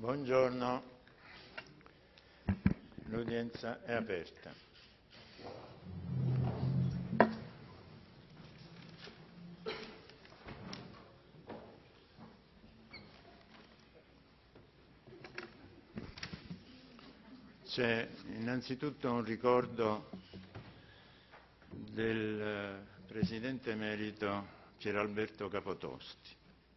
Buongiorno, l'udienza è aperta. C'è innanzitutto un ricordo del Presidente emerito Pieralberto Capotosti.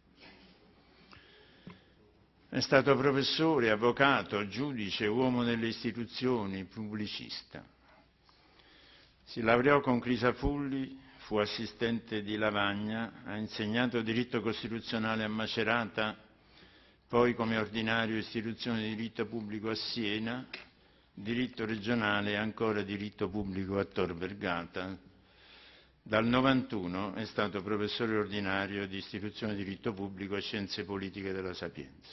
È stato professore, avvocato, giudice, uomo delle istituzioni, pubblicista. Si laureò con Crisafulli, fu assistente di Lavagna, ha insegnato diritto costituzionale a Macerata, poi come ordinario istituzione di diritto pubblico a Siena, diritto regionale e ancora diritto pubblico a Tor Vergata. Dal 91 è stato professore ordinario di istituzione di diritto pubblico e scienze politiche della Sapienza.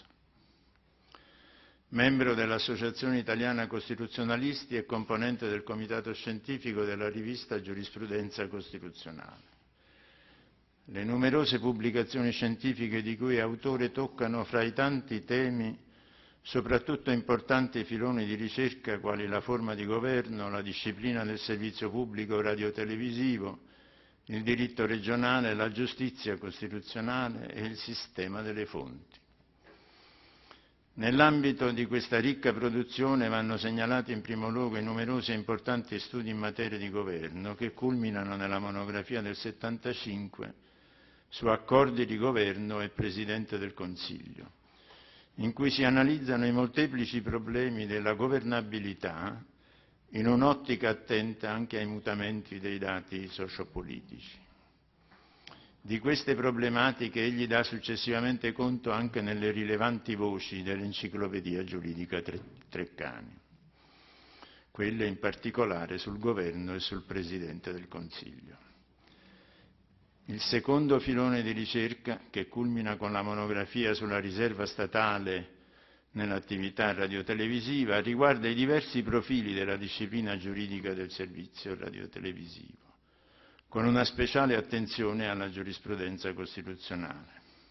Membro dell'Associazione Italiana Costituzionalisti e componente del comitato scientifico della rivista Giurisprudenza Costituzionale. Le numerose pubblicazioni scientifiche di cui è autore toccano fra i tanti temi soprattutto importanti filoni di ricerca quali la forma di governo, la disciplina del servizio pubblico radiotelevisivo, il diritto regionale, la giustizia costituzionale e il sistema delle fonti. Nell'ambito di questa ricca produzione vanno segnalati in primo luogo i numerosi e importanti studi in materia di governo che culminano nella monografia del 75 su accordi di governo e Presidente del Consiglio, in cui si analizzano i molteplici problemi della governabilità in un'ottica attenta anche ai mutamenti dei dati sociopolitici. Di queste problematiche egli dà successivamente conto anche nelle rilevanti voci dell'Enciclopedia Giuridica Treccani, quelle in particolare sul governo e sul Presidente del Consiglio. Il secondo filone di ricerca, che culmina con la monografia sulla riserva statale nell'attività radiotelevisiva, riguarda i diversi profili della disciplina giuridica del servizio radiotelevisivo, con una speciale attenzione alla giurisprudenza costituzionale.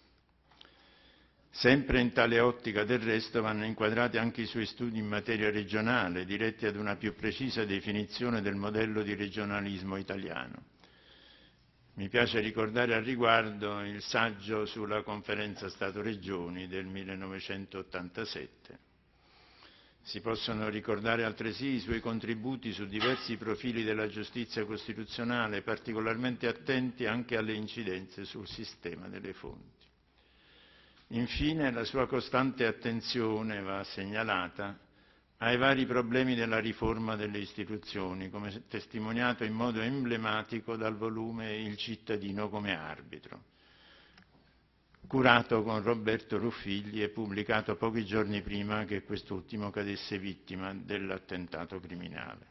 Sempre in tale ottica, del resto, vanno inquadrati anche i suoi studi in materia regionale, diretti ad una più precisa definizione del modello di regionalismo italiano. Mi piace ricordare al riguardo il saggio sulla Conferenza Stato-Regioni del 1987. Si possono ricordare altresì i suoi contributi su diversi profili della giustizia costituzionale, particolarmente attenti anche alle incidenze sul sistema delle fonti. Infine, la sua costante attenzione va segnalata ai vari problemi della riforma delle istituzioni, come testimoniato in modo emblematico dal volume Il cittadino come arbitro, curato con Roberto Ruffilli e pubblicato pochi giorni prima che quest'ultimo cadesse vittima dell'attentato criminale.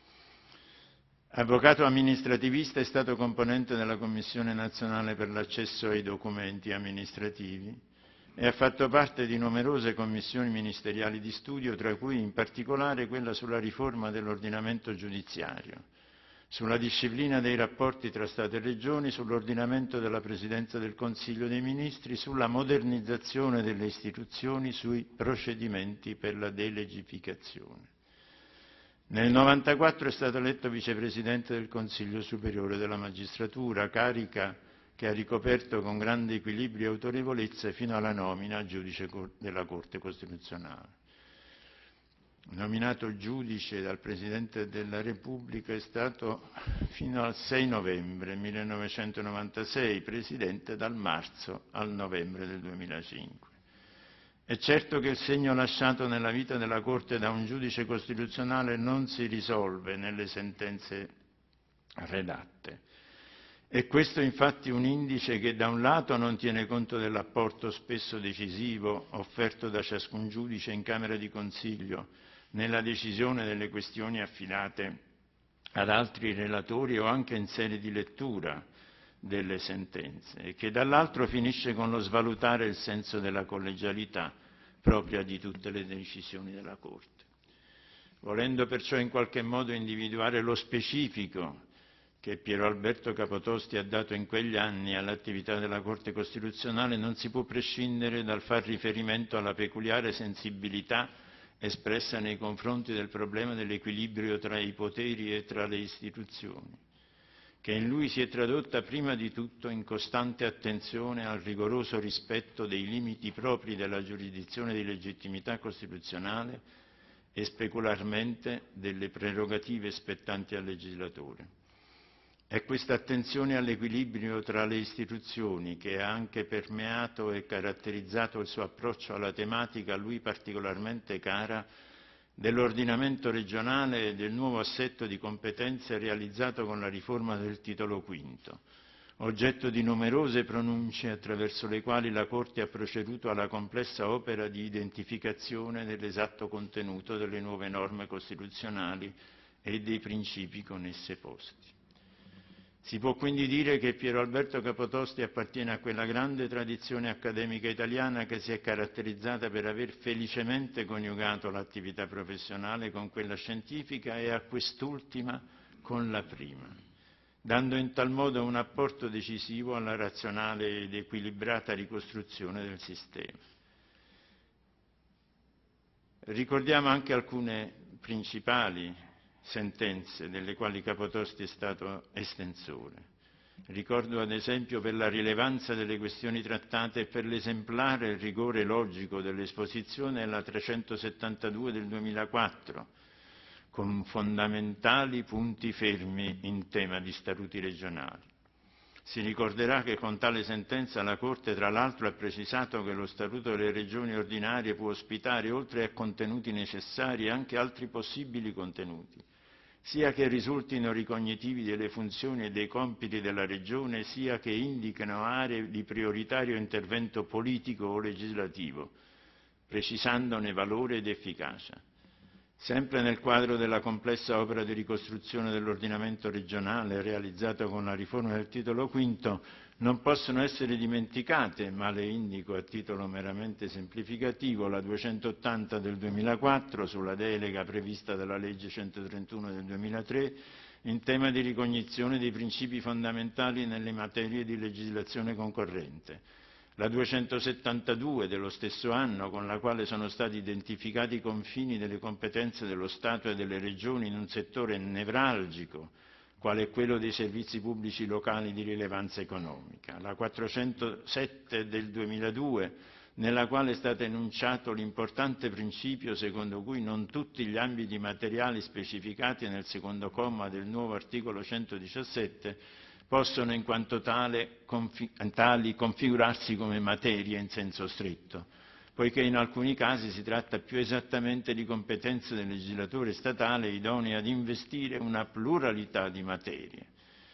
Avvocato amministrativista, è stato componente della Commissione nazionale per l'accesso ai documenti amministrativi e ha fatto parte di numerose commissioni ministeriali di studio, tra cui in particolare quella sulla riforma dell'ordinamento giudiziario, sulla disciplina dei rapporti tra Stato e Regioni, sull'ordinamento della Presidenza del Consiglio dei Ministri, sulla modernizzazione delle istituzioni, sui procedimenti per la delegificazione. Nel 1994 è stato eletto vicepresidente del Consiglio Superiore della Magistratura, carica che ha ricoperto con grande equilibrio e autorevolezza fino alla nomina a giudice della Corte Costituzionale. Nominato giudice dal Presidente della Repubblica, è stato fino al 6 novembre 1996 presidente dal marzo al novembre del 2005. È certo che il segno lasciato nella vita della Corte da un giudice costituzionale non si risolve nelle sentenze redatte. E questo infatti un indice che da un lato non tiene conto dell'apporto spesso decisivo offerto da ciascun giudice in Camera di Consiglio nella decisione delle questioni affidate ad altri relatori o anche in sede di lettura delle sentenze, e che dall'altro finisce con lo svalutare il senso della collegialità propria di tutte le decisioni della Corte. Volendo perciò in qualche modo individuare lo specifico che Piero Alberto Capotosti ha dato in quegli anni all'attività della Corte Costituzionale non si può prescindere dal far riferimento alla peculiare sensibilità espressa nei confronti del problema dell'equilibrio tra i poteri e tra le istituzioni, che in lui si è tradotta prima di tutto in costante attenzione al rigoroso rispetto dei limiti propri della giurisdizione di legittimità costituzionale e specularmente delle prerogative spettanti al legislatore. È questa attenzione all'equilibrio tra le istituzioni che ha anche permeato e caratterizzato il suo approccio alla tematica a lui particolarmente cara dell'ordinamento regionale e del nuovo assetto di competenze realizzato con la riforma del Titolo V, oggetto di numerose pronunce attraverso le quali la Corte ha proceduto alla complessa opera di identificazione dell'esatto contenuto delle nuove norme costituzionali e dei principi con esse posti. Si può quindi dire che Piero Alberto Capotosti appartiene a quella grande tradizione accademica italiana che si è caratterizzata per aver felicemente coniugato l'attività professionale con quella scientifica e a quest'ultima con la prima, dando in tal modo un apporto decisivo alla razionale ed equilibrata ricostruzione del sistema. Ricordiamo anche alcune principali sentenze delle quali Capotosti è stato estensore. Ricordo ad esempio per la rilevanza delle questioni trattate e per l'esemplare rigore logico dell'esposizione la 372 del 2004, con fondamentali punti fermi in tema di statuti regionali. Si ricorderà che con tale sentenza la Corte tra l'altro ha precisato che lo Statuto delle Regioni ordinarie può ospitare, oltre a contenuti necessari, anche altri possibili contenuti, sia che risultino ricognitivi delle funzioni e dei compiti della Regione, sia che indichino aree di prioritario intervento politico o legislativo, precisandone valore ed efficacia. Sempre nel quadro della complessa opera di ricostruzione dell'ordinamento regionale realizzata con la riforma del Titolo V, non possono essere dimenticate, ma le indico a titolo meramente semplificativo, la 280 del 2004 sulla delega prevista dalla legge 131 del 2003 in tema di ricognizione dei principi fondamentali nelle materie di legislazione concorrente, la 272 dello stesso anno, con la quale sono stati identificati i confini delle competenze dello Stato e delle Regioni in un settore nevralgico, quale è quello dei servizi pubblici locali di rilevanza economica, la 407 del 2002, nella quale è stato enunciato l'importante principio secondo cui non tutti gli ambiti materiali specificati nel secondo comma del nuovo articolo 117 possono in quanto tali configurarsi come materie in senso stretto, poiché in alcuni casi si tratta più esattamente di competenze del legislatore statale idonee ad investire una pluralità di materie.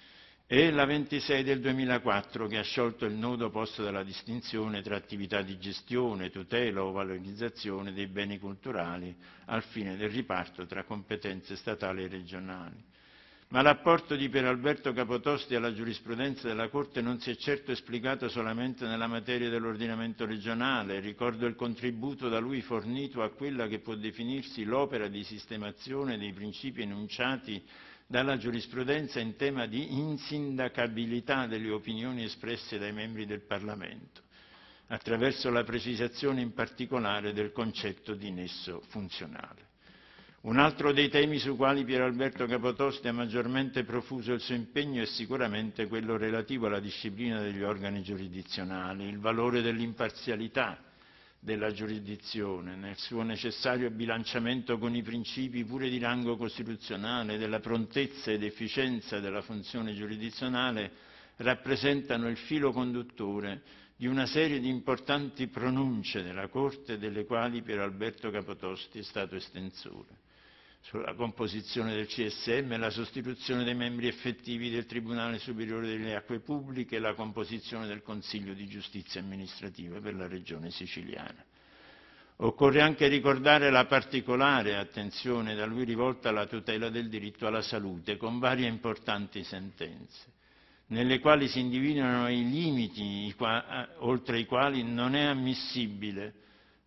E la 26 del 2004 che ha sciolto il nodo posto dalla distinzione tra attività di gestione, tutela o valorizzazione dei beni culturali al fine del riparto tra competenze statali e regionali. Ma l'apporto di Pier Alberto Capotosti alla giurisprudenza della Corte non si è certo esplicato solamente nella materia dell'ordinamento regionale. Ricordo il contributo da lui fornito a quella che può definirsi l'opera di sistemazione dei principi enunciati dalla giurisprudenza in tema di insindacabilità delle opinioni espresse dai membri del Parlamento, attraverso la precisazione in particolare del concetto di nesso funzionale. Un altro dei temi su quali Pier Alberto Capotosti ha maggiormente profuso il suo impegno è sicuramente quello relativo alla disciplina degli organi giurisdizionali, il valore dell'imparzialità della giurisdizione, nel suo necessario bilanciamento con i principi pure di rango costituzionale della prontezza ed efficienza della funzione giurisdizionale, rappresentano il filo conduttore di una serie di importanti pronunce della Corte delle quali Pier Alberto Capotosti è stato estensore. Sulla composizione del CSM, la sostituzione dei membri effettivi del Tribunale Superiore delle Acque Pubbliche e la composizione del Consiglio di Giustizia Amministrativa per la Regione Siciliana. Occorre anche ricordare la particolare attenzione da lui rivolta alla tutela del diritto alla salute, con varie importanti sentenze, nelle quali si individuano i limiti oltre i quali non è ammissibile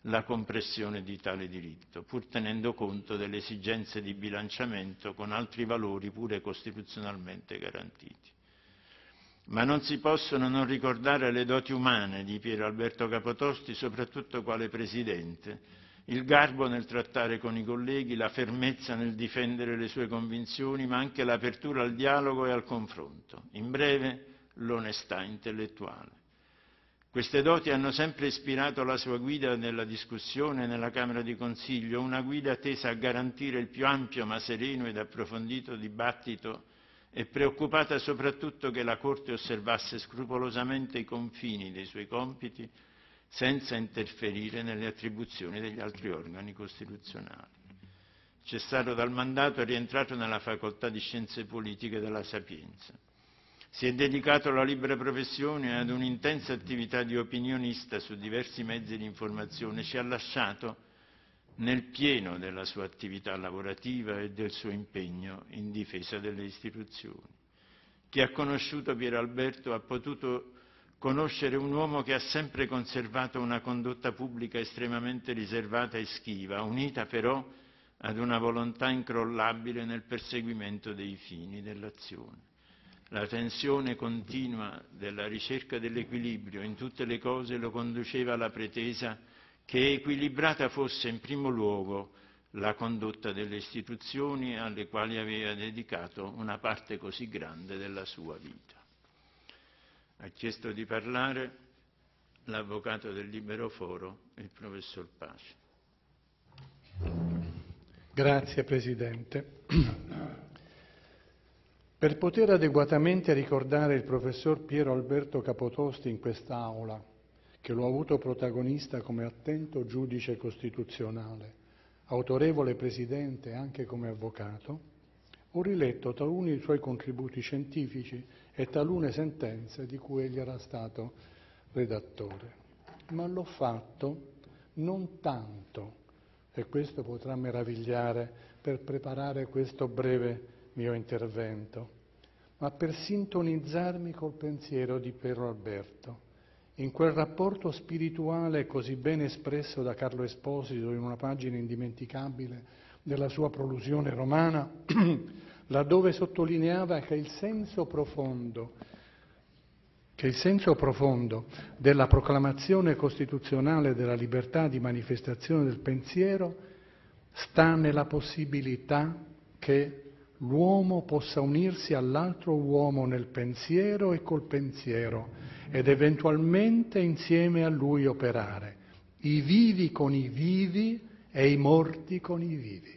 la compressione di tale diritto, pur tenendo conto delle esigenze di bilanciamento con altri valori pure costituzionalmente garantiti. Ma non si possono non ricordare le doti umane di Piero Alberto Capotosti, soprattutto quale presidente, il garbo nel trattare con i colleghi, la fermezza nel difendere le sue convinzioni, ma anche l'apertura al dialogo e al confronto. In breve, l'onestà intellettuale. Queste doti hanno sempre ispirato la sua guida nella discussione nella Camera di Consiglio, una guida tesa a garantire il più ampio ma sereno ed approfondito dibattito e preoccupata soprattutto che la Corte osservasse scrupolosamente i confini dei suoi compiti senza interferire nelle attribuzioni degli altri organi costituzionali. Cessato dal mandato, è rientrato nella facoltà di Scienze Politiche della Sapienza. Si è dedicato alla libera professione e ad un'intensa attività di opinionista su diversi mezzi di informazione. Ci ha lasciato nel pieno della sua attività lavorativa e del suo impegno in difesa delle istituzioni. Chi ha conosciuto Piero Alberto ha potuto conoscere un uomo che ha sempre conservato una condotta pubblica estremamente riservata e schiva, unita però ad una volontà incrollabile nel perseguimento dei fini dell'azione. La tensione continua della ricerca dell'equilibrio in tutte le cose lo conduceva alla pretesa che equilibrata fosse in primo luogo la condotta delle istituzioni alle quali aveva dedicato una parte così grande della sua vita. Ha chiesto di parlare l'avvocato del Libero Foro, il professor Paci. Grazie Presidente. Per poter adeguatamente ricordare il professor Piero Alberto Capotosti in quest'Aula, che lo ha avuto protagonista come attento giudice costituzionale, autorevole Presidente e anche come avvocato, ho riletto taluni suoi contributi scientifici e talune sentenze di cui egli era stato redattore. Ma l'ho fatto non tanto, e questo potrà meravigliare, per preparare questo breve mio intervento, ma per sintonizzarmi col pensiero di Piero Alberto, in quel rapporto spirituale così ben espresso da Carlo Esposito in una pagina indimenticabile della sua prolusione romana, laddove sottolineava che il senso profondo della proclamazione costituzionale della libertà di manifestazione del pensiero sta nella possibilità che l'uomo possa unirsi all'altro uomo nel pensiero e col pensiero ed eventualmente insieme a lui operare, i vivi con i vivi e i morti con i vivi.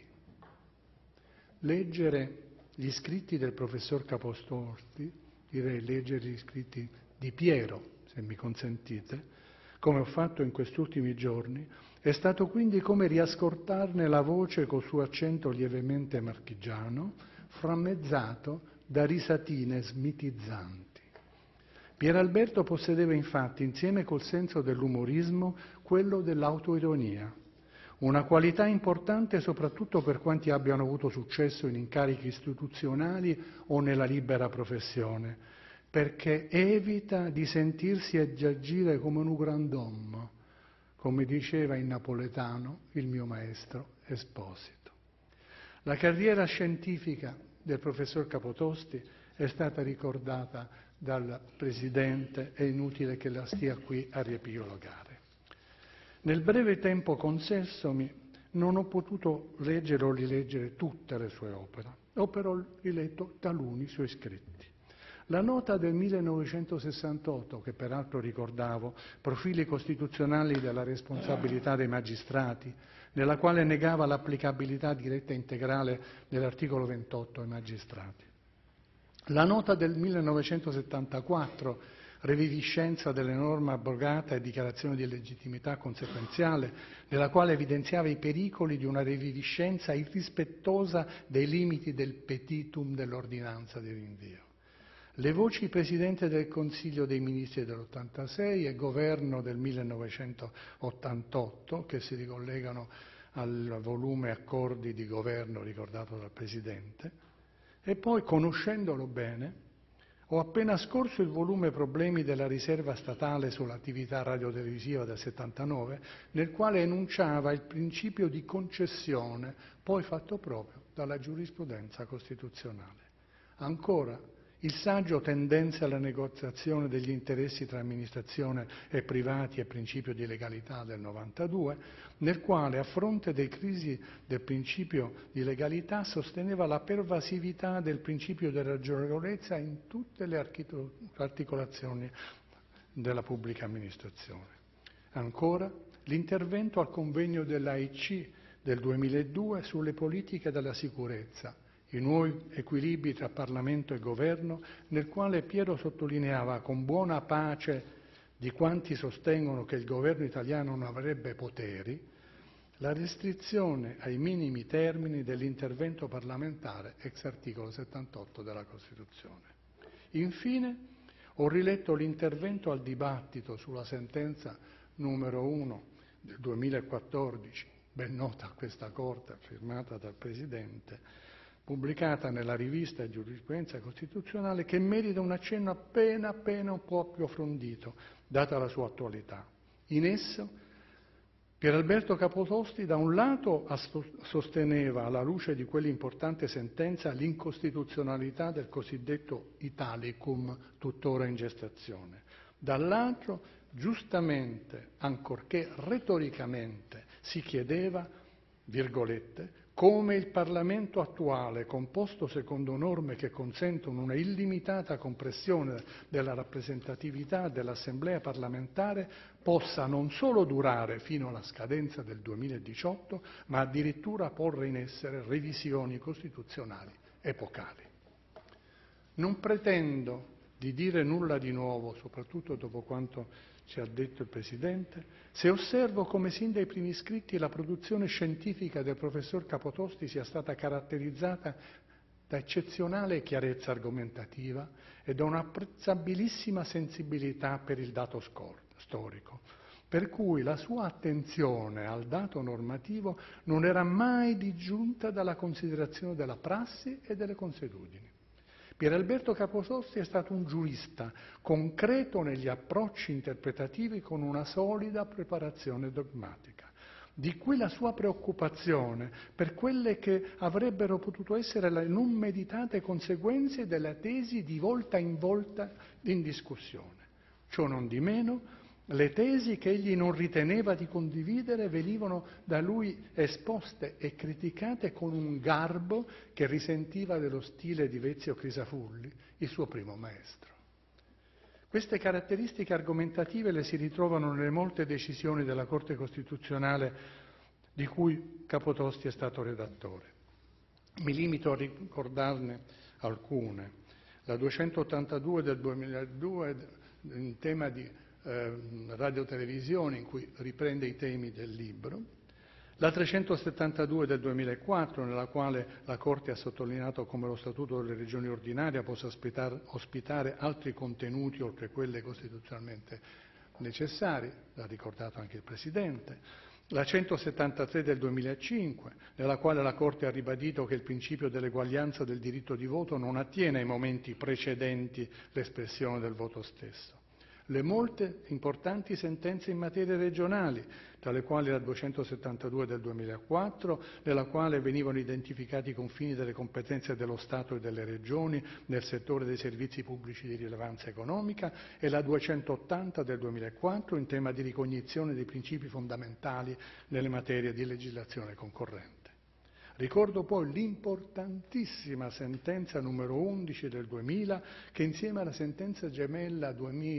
Leggere gli scritti del professor Capotosti, direi leggere gli scritti di Piero, se mi consentite, come ho fatto in questi ultimi giorni, è stato quindi come riascoltarne la voce col suo accento lievemente marchigiano, frammezzato da risatine smitizzanti. Piero Alberto possedeva infatti, insieme col senso dell'umorismo, quello dell'autoironia, una qualità importante soprattutto per quanti abbiano avuto successo in incarichi istituzionali o nella libera professione, perché evita di sentirsi e di agire come un grand'uomo, come diceva in napoletano il mio maestro Esposito. La carriera scientifica del professor Capotosti è stata ricordata dal Presidente, è inutile che la stia qui a riepilogare. Nel breve tempo concessomi non ho potuto leggere o rileggere tutte le sue opere, ho però riletto taluni suoi scritti. La nota del 1968, che peraltro ricordavo, Profili costituzionali della responsabilità dei magistrati, nella quale negava l'applicabilità diretta e integrale dell'articolo 28 ai magistrati. La nota del 1974, Reviviscenza delle norme abrogate e dichiarazione di legittimità conseguenziale, nella quale evidenziava i pericoli di una reviviscenza irrispettosa dei limiti del petitum dell'ordinanza di rinvio. Le voci Presidente del Consiglio dei Ministri dell'86 e Governo del 1988, che si ricollegano al volume Accordi di Governo ricordato dal Presidente, e poi, conoscendolo bene, Ho appena scorso il volume Problemi della riserva statale sull'attività radiotelevisiva del 79, nel quale enunciava il principio di concessione, poi fatto proprio dalla giurisprudenza costituzionale. Ancora, il saggio Tendenze alla negoziazione degli interessi tra amministrazione e privati e principio di legalità del 92, nel quale, a fronte dei crisi del principio di legalità, sosteneva la pervasività del principio di ragionevolezza in tutte le articolazioni della pubblica amministrazione. Ancora, l'intervento al convegno dell'AIC del 2002 sulle politiche della sicurezza, i nuovi equilibri tra Parlamento e Governo, nel quale Piero sottolineava, con buona pace di quanti sostengono che il governo italiano non avrebbe poteri, la restrizione ai minimi termini dell'intervento parlamentare ex articolo 78 della Costituzione. Infine, ho riletto l'intervento al dibattito sulla sentenza numero 1 del 2014, ben nota a questa Corte, firmata dal Presidente, pubblicata nella rivista Giurisprudenza Costituzionale, che merita un accenno appena un po' più approfondito, data la sua attualità. In esso, Pieralberto Capotosti da un lato sosteneva, alla luce di quell'importante sentenza, l'incostituzionalità del cosiddetto Italicum, tuttora in gestazione. Dall'altro, giustamente, ancorché retoricamente, si chiedeva, virgolette, come il Parlamento attuale, composto secondo norme che consentono una illimitata compressione della rappresentatività dell'Assemblea parlamentare, possa non solo durare fino alla scadenza del 2018, ma addirittura porre in essere revisioni costituzionali epocali. Non pretendo di dire nulla di nuovo, soprattutto dopo quanto ci ha detto il Presidente, se osservo come sin dai primi scritti la produzione scientifica del professor Capotosti sia stata caratterizzata da eccezionale chiarezza argomentativa e da un'apprezzabilissima sensibilità per il dato storico, per cui la sua attenzione al dato normativo non era mai disgiunta dalla considerazione della prassi e delle consuetudini. Pieralberto Capotosti è stato un giurista, concreto negli approcci interpretativi con una solida preparazione dogmatica. Di qui la sua preoccupazione per quelle che avrebbero potuto essere le non meditate conseguenze della tesi di volta in volta in discussione. Ciò non di meno, le tesi che egli non riteneva di condividere venivano da lui esposte e criticate con un garbo che risentiva dello stile di Vezio Crisafulli, il suo primo maestro. Queste caratteristiche argomentative le si ritrovano nelle molte decisioni della Corte Costituzionale di cui Capotosti è stato redattore. Mi limito a ricordarne alcune. La 282 del 2002 in tema di radiotelevisione, in cui riprende i temi del libro, la 372 del 2004, nella quale la Corte ha sottolineato come lo Statuto delle Regioni ordinarie possa ospitare altri contenuti oltre quelle costituzionalmente necessari, l'ha ricordato anche il Presidente, la 173 del 2005, nella quale la Corte ha ribadito che il principio dell'eguaglianza del diritto di voto non attiene ai momenti precedenti l'espressione del voto stesso. Le molte importanti sentenze in materie regionali, tra le quali la 272 del 2004, nella quale venivano identificati i confini delle competenze dello Stato e delle regioni nel settore dei servizi pubblici di rilevanza economica, e la 280 del 2004 in tema di ricognizione dei principi fondamentali nelle materie di legislazione concorrente. Ricordo poi l'importantissima sentenza numero 11 del 2000, che insieme alla sentenza gemella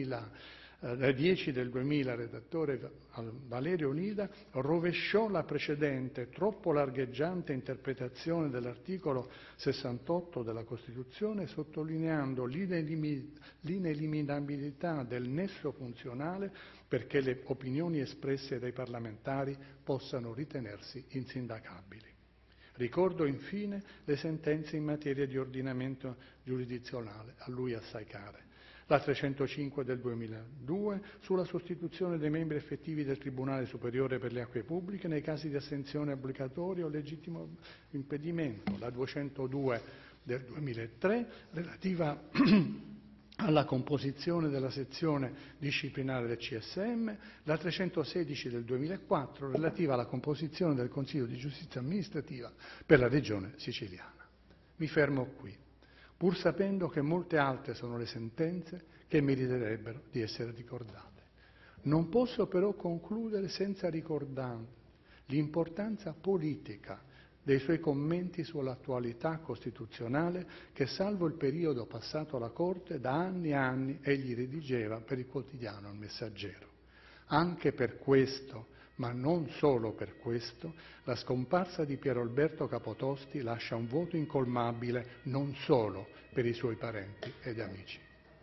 10 del 2000, redattore Valerio Onida, rovesciò la precedente, troppo largheggiante interpretazione dell'articolo 68 della Costituzione, sottolineando l'ineliminabilità del nesso funzionale perché le opinioni espresse dai parlamentari possano ritenersi insindacabili. Ricordo infine le sentenze in materia di ordinamento giurisdizionale, a lui assai care. La 305 del 2002 sulla sostituzione dei membri effettivi del Tribunale Superiore per le Acque Pubbliche nei casi di astensione obbligatoria o legittimo impedimento. La 202 del 2003 relativa alla composizione della sezione disciplinare del CSM, la 316 del 2004 relativa alla composizione del Consiglio di giustizia amministrativa per la regione siciliana. Mi fermo qui, pur sapendo che molte altre sono le sentenze che meriterebbero di essere ricordate. Non posso però concludere senza ricordare l'importanza politica dei suoi commenti sull'attualità costituzionale che, salvo il periodo passato alla Corte, da anni e anni egli redigeva per il quotidiano Il Messaggero. Anche per questo, ma non solo per questo, la scomparsa di Piero Alberto Capotosti lascia un vuoto incolmabile non solo per i suoi parenti ed amici.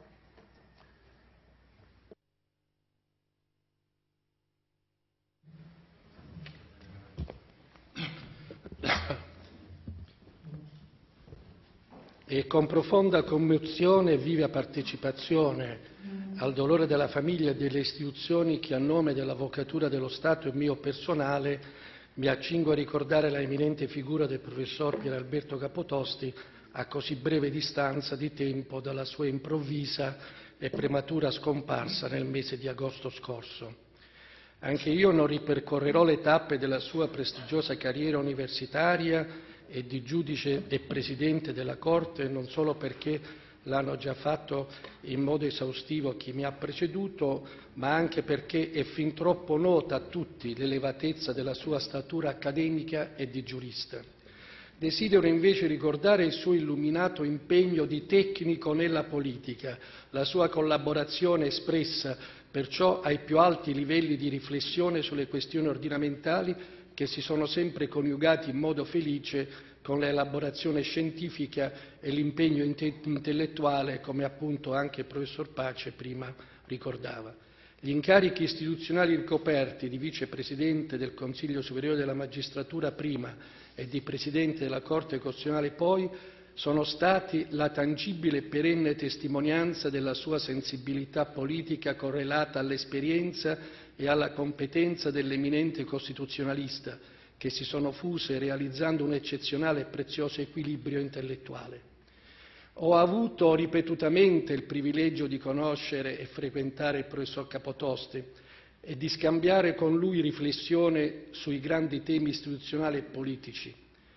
E con profonda commozione e viva partecipazione al dolore della famiglia e delle istituzioni che a nome dell'Avvocatura dello Stato e mio personale mi accingo a ricordare la eminente figura del professor Piero Alberto Capotosti a così breve distanza di tempo dalla sua improvvisa e prematura scomparsa nel mese di agosto scorso. Anche io non ripercorrerò le tappe della sua prestigiosa carriera universitaria e di giudice e presidente della Corte, non solo perché l'hanno già fatto in modo esaustivo chi mi ha preceduto, ma anche perché è fin troppo nota a tutti l'elevatezza della sua statura accademica e di giurista. Desidero invece ricordare il suo illuminato impegno di tecnico nella politica, la sua collaborazione espressa perciò ai più alti livelli di riflessione sulle questioni ordinamentali che si sono sempre coniugati in modo felice con l'elaborazione scientifica e l'impegno intellettuale, come appunto anche il professor Pace prima ricordava. Gli incarichi istituzionali ricoperti di vicepresidente del Consiglio Superiore della Magistratura prima e di presidente della Corte Costituzionale poi sono stati la tangibile e perenne testimonianza della sua sensibilità politica correlata all'esperienza e alla competenza dell'eminente costituzionalista, che si sono fuse realizzando un eccezionale e prezioso equilibrio intellettuale. Ho avuto ripetutamente il privilegio di conoscere e frequentare il professor Capotosti e di scambiare con lui riflessione sui grandi temi istituzionali e politici.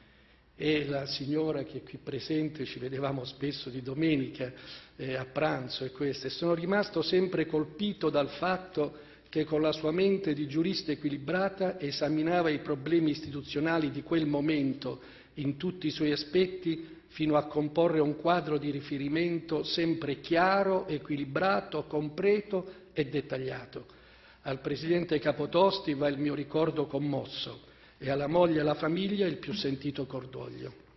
E la signora che è qui presente, ci vedevamo spesso di domenica a pranzo e sono rimasto sempre colpito dal fatto che con la sua mente di giurista equilibrata esaminava i problemi istituzionali di quel momento in tutti i suoi aspetti fino a comporre un quadro di riferimento sempre chiaro, equilibrato, completo e dettagliato. Al presidente Capotosti va il mio ricordo commosso e alla moglie e alla famiglia il più sentito cordoglio.